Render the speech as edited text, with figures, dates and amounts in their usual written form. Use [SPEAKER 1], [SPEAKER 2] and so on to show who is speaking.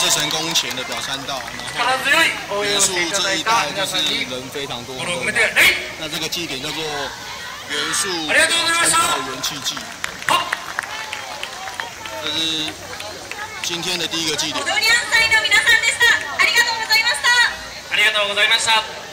[SPEAKER 1] 是成功前的表参道，然后元素这一带就是人非常多。那这个祭典叫做元素参道元气祭。这是今天的第一个祭典。
[SPEAKER 2] ありがとうございました。